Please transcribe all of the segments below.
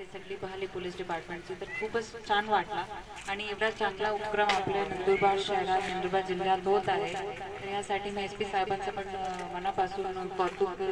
Recently पाहिली police डिपार्टमेंटची तर खूपच छान वाटला आणि एवढा चांगला उपक्रम आपल्या नंदुरबार शहरात नंदुरबार जिल्ह्यात होत आहे. तर यासाठी मी SP साहेबांचं पण मनापासून कौतुक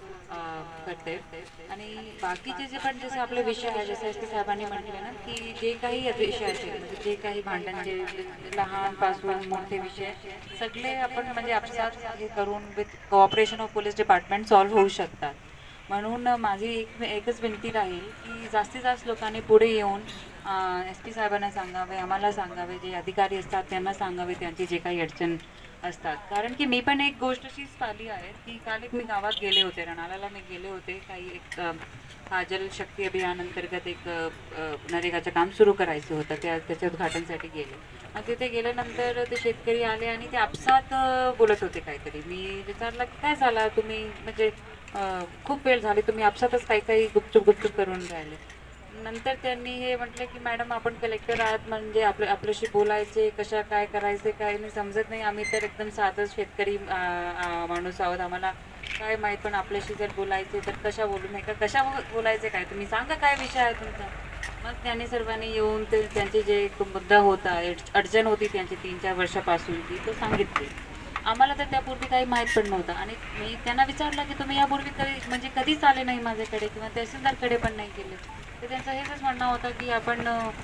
करते. आणि बाकीचे जे पण जसे आपले विषय आहे जसे SP साहेबांनी म्हटले ना की जे काही विषय असेल म्हणजे जे काही भांडण जे लहानपासून मोठे विषय सगळे आपण म्हणजे आपसात हे करून with cooperation of police department solve होऊ शकतात. म्हणून माझी एकच विनंती राहील की जास्तीत जास्त लोकांनी पुढे येऊन SP साहेबांना सांगावे, आम्हाला सांगावे, जे अधिकारी असतात त्यांना सांगावे त्यांची जे काही अडचण असतात. कारण की मी पण एक गोष्ट अशीच पाहिली आहे की काल एक मी गावात गेले होते, रणाळ्याला मी गेले होते. काही एक हा जलशक्ती अभियान अंतर्गत एक नरेगाचं काम सुरू करायचं होतं, त्याच्या उद्घाटनासाठी गेले. मग तिथे गेल्यानंतर ते शेतकरी आले आणि ते आपसात बोलत होते काहीतरी. मी विचारलं की काय झालं तुम्ही, म्हणजे खूप वेळ झाली तुम्ही आपसातच काही काही गुपचूप करून राहिले. नंतर त्यांनी हे म्हटलं की मॅडम आपण कलेक्टर आहात म्हणजे आपल्याशी बोलायचे, कशा काय करायचे काय नाही समजत नाही, आम्ही तर एकदम साधंच शेतकरी माणूस आहोत, आम्हाला काय माहीत, पण आपल्याशी जर बोलायचे तर कशा बोलू नाही का, कशा बोलायचे काय तुम्ही सांगा काय विषय आहे तुमचा. मग त्यांनी सर्वांनी येऊन ते त्यांचे जे मुद्दा होता, अडचण होती त्यांची 3-4 वर्षापासूनची, तो सांगितली. आम्हाला तर त्यापूर्वी काही माहीत पण नव्हतं आणि मी त्यांना विचारलं की तुम्ही यापूर्वी म्हणजे कधीच आले नाही माझ्याकडे किंवा तहसीलदारकडे पण नाही गेले. तर त्यांचं हेच म्हणणं होतं की आपण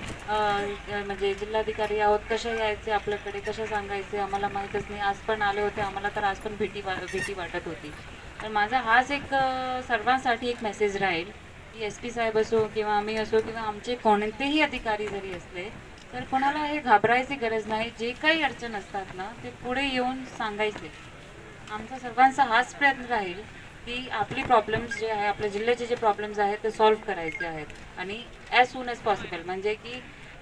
म्हणजे जिल्हाधिकारी आहोत, कशा यायचे आपल्याकडे, कशा सांगायचे आम्हाला माहीतच नाही. आज पण आले होते, आम्हाला तर आज पण भीती वाटत होती. तर माझा हाच एक सर्वांसाठी एक मेसेज राहील की SP साहेब असो किंवा आम्ही असो किंवा आमचे कोणतेही अधिकारी जरी असले तर कोणाला हे घाबरायची गरज नाही. जे काही अडचण असतात ना ते पुढे येऊन सांगायचे. आमचा सर्वांचा हाच प्रयत्न राहील की आपली प्रॉब्लेम्स जे आहे, आपल्या जिल्ह्याचे जे प्रॉब्लेम्स आहेत ते सॉल्व्ह करायचे आहेत आणि ॲज सून ॲज पॉसिबल, म्हणजे की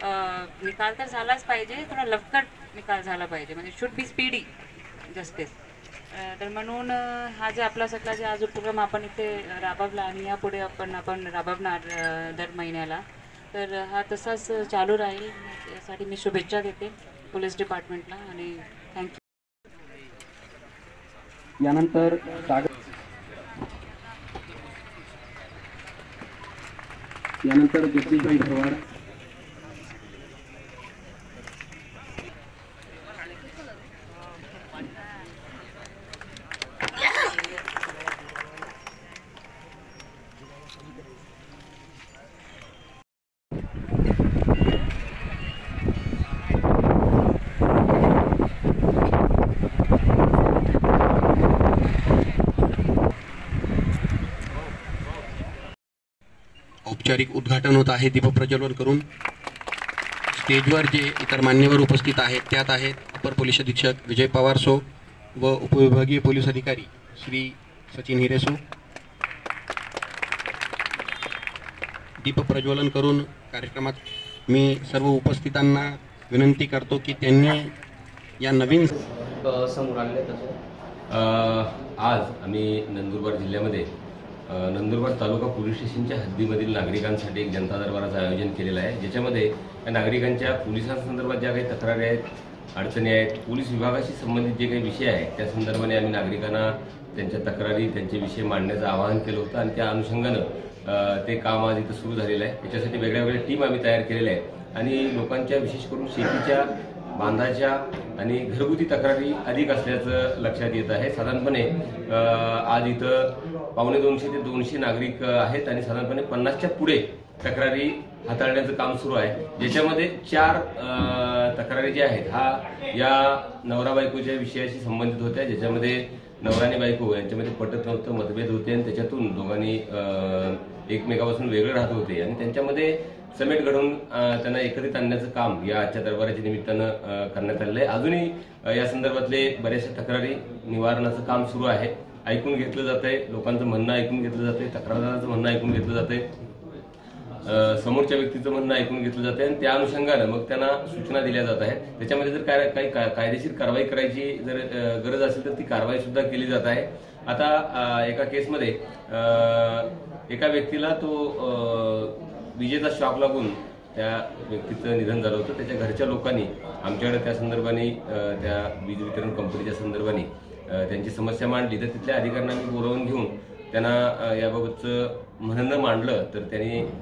निकाल तर झालाच पाहिजे, थोडा लवकर निकाल झाला पाहिजे, म्हणजे शुड बी स्पीडी जस्टिस. तर म्हणून हा जे आपला सगळा जे आज उपक्रम आपण इथे राबवला आणि यापुढे आपण राबवणार दर महिन्याला, तर हा तसाच चालू राहील. यासाठी मी शुभेच्छा देते पोलीस डिपार्टमेंटला आणि थँक्यू. यानंतर जगदीशभाई भरवाड, औपचारिक उद्घाटन होत आहे दीपप्रज्वलन करून. स्टेजवर जे इतर मान्यवर उपस्थित आहेत त्यात आहेत अपर पोलीस अधीक्षक विजय पवार सो व उपविभागीय पोलीस अधिकारी श्री सचिन हिरेसो. दीपप्रज्वलन करून कार्यक्रमात मी सर्व उपस्थितांना विनंती करतो की त्यांनी या नवीन समोर आणले. आज आम्ही नंदुरबार जिल्ह्यामध्ये नंदुरबार तालुका पोलीस स्टेशनच्या हद्दीमधील नागरिकांसाठी एक जनता दरबाराचं आयोजन केलेलं आहे, ज्याच्यामध्ये या नागरिकांच्या पोलिसांसंदर्भात ज्या काही तक्रारी आहेत, अडचणी आहेत, पोलीस विभागाशी संबंधित जे काही विषय आहेत त्या संदर्भाने आम्ही नागरिकांना त्यांच्या तक्रारी, त्यांचे विषय मांडण्याचं आवाहन केलं होतं आणि त्या अनुषंगानं ते काम आज इथं सुरू झालेलं आहे. याच्यासाठी वेगळ्या वेगळ्या टीम आम्ही तयार केलेल्या आहेत आणि लोकांच्या विशेष करून शेतीच्या, बांधाच्या आणि घरगुती तक्रारी अधिक असल्याचं लक्षात येत आहे. साधारणपणे आज इथं 250 ते 200 नागरिक आहेत आणि साधारणपणे 50च्या पुढे तक्रारी हाताळण्याचं काम सुरू आहे, ज्याच्यामध्ये 4 तक्रारी ज्या आहेत हा या नवरा बायकोच्या विषयाशी संबंधित होत्या, ज्याच्यामध्ये नवरा आणि बायको यांच्यामध्ये पटत नव्हतं, मतभेद होते आणि त्याच्यातून दोघांनी एकमेकापासून वेगळे राहत होते आणि त्यांच्यामध्ये समेट घडवून त्यांना एकत्रित आणण्याचं काम या आजच्या दरबाराच्या निमित्तानं करण्यात आलेलं आहे. अजूनही या संदर्भातले बऱ्याचशा तक्रारी निवारणाचं काम सुरू आहे. ऐकून घेतलं जातंय, लोकांचं म्हणणं ऐकून घेतलं जातंय, तक्रारदाराचं म्हणणं ऐकून घेतलं जातंय, समोरच्या व्यक्तीचं म्हणणं ऐकून घेतलं जातंय आणि त्या अनुषंगानं मग त्यांना सूचना दिल्या जात आहेत. त्याच्यामध्ये जर काही कायदेशीर कारवाई करायची जर गरज असेल तर ती कारवाई सुद्धा केली जात आहे. आता एका केसमध्ये एका व्यक्तीला तो विजेचा शॉक लागून त्या व्यक्तीचं निधन झालं होतं. त्याच्या घरच्या लोकांनी आमच्याकडे त्या संदर्भाने त्या वीज वितरण कंपनीच्या संदर्भाने त्यांची समस्या मांडली, तर तिथल्या अधिकाऱ्यांना मी बोलावून घेऊन त्यांना याबाबतचं म्हणणं मांडलं, तर त्यांनी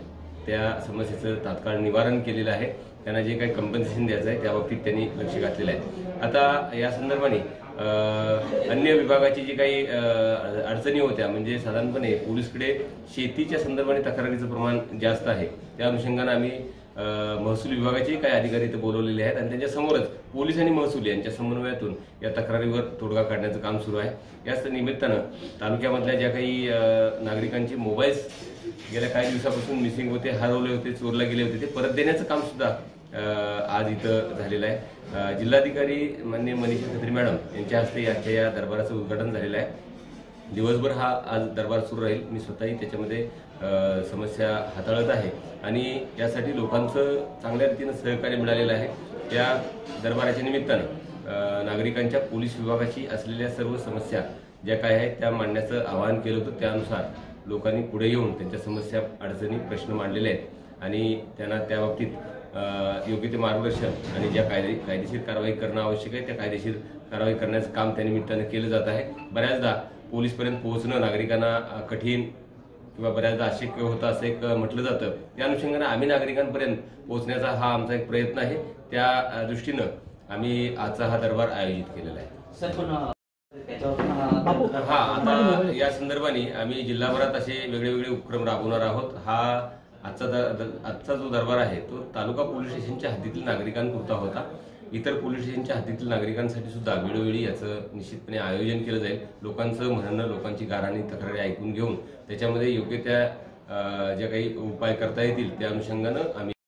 त्या समस्येचं तात्काळ निवारण केलेलं आहे. त्यांना जे काही कंपन्सेशन द्यायचं आहे त्या बाबतीत त्यांनी लक्ष घातलेलं आहे. आता या संदर्भाने अन्य विभागाची जी काही अडचणी होत्या, म्हणजे साधारणपणे पोलीसकडे शेतीच्या संदर्भाने तक्रारीचं प्रमाण जास्त आहे. त्या अनुषंगाने आम्ही महसूल विभागाचे काही अधिकारी इथे बोलवलेले आहेत आणि त्यांच्यासमोरच पोलीस आणि महसूल यांच्या समन्वयातून या तक्रारीवर तोडगा काढण्याचं काम सुरू आहे. याच निमित्तानं तालुक्यामधल्या ज्या काही नागरिकांचे मोबाईल्स गेल्या काही दिवसापासून मिसिंग होते, हरवले होते, चोरला गेले होते, ते परत देण्याचं काम सुद्धा आज इथं झालेलं आहे. जिल्हाधिकारी माननीय मनीषा खत्री मॅडम यांच्या हस्ते या दरबाराचं उद्घाटन झालेलं आहे. दिवसभर हा आज दरबार सुरू राहील. मी स्वतःही त्याच्यामध्ये समस्या हाताळत आहे आणि यासाठी लोकांचं चांगल्या रीतीनं सहकार्य मिळालेलं आहे. त्या दरबाराच्या निमित्तानं नागरिकांच्या पोलीस विभागाची असलेल्या सर्व समस्या ज्या काय आहेत त्या मांडण्याचं आवाहन केलं होतं. त्यानुसार लोकांनी पुढे येऊन त्यांच्या समस्या, अडचणी, प्रश्न मांडलेले आहेत आणि त्यांना त्या बाबतीत योग्य ते मार्गदर्शन आणि ज्या कायदेशीर कारवाई करणं आवश्यक आहे त्या कायदेशीर कारवाई करण्याचं काम त्या निमित्तानं केलं जात आहे. बऱ्याचदा पोलीसपर्यंत पोहोचणं नागरिकांना कठीण किंवा बऱ्याचदा अशक्य होतं असं एक म्हटलं जातं. त्या अनुषंगाने आम्ही नागरिकांपर्यंत पोहोचण्याचा हा आमचा एक प्रयत्न आहे. त्या दृष्टीनं आम्ही आजचा हा दरबार आयोजित केलेला आहे. हा, आता या संदर्भाने आम्ही जिल्हाभरात असे वेगळे उपक्रम राबवणार आहोत. हा आजचा जो दरबार आहे तो तालुका पोलीस स्टेशनच्या हद्दीतील नागरिकांपुरता होता. इतर पोलीस स्टेशनच्या हद्दीतील नागरिकांसाठी सुद्धा वेळोवेळी याचं निश्चितपणे आयोजन केलं जाईल. लोकांचं म्हणणं, लोकांची गाऱ्हाणी, तक्रारी ऐकून घेऊन त्याच्यामध्ये योग्य त्या ज्या काही उपाय करता येतील त्या अनुषंगानं आम्ही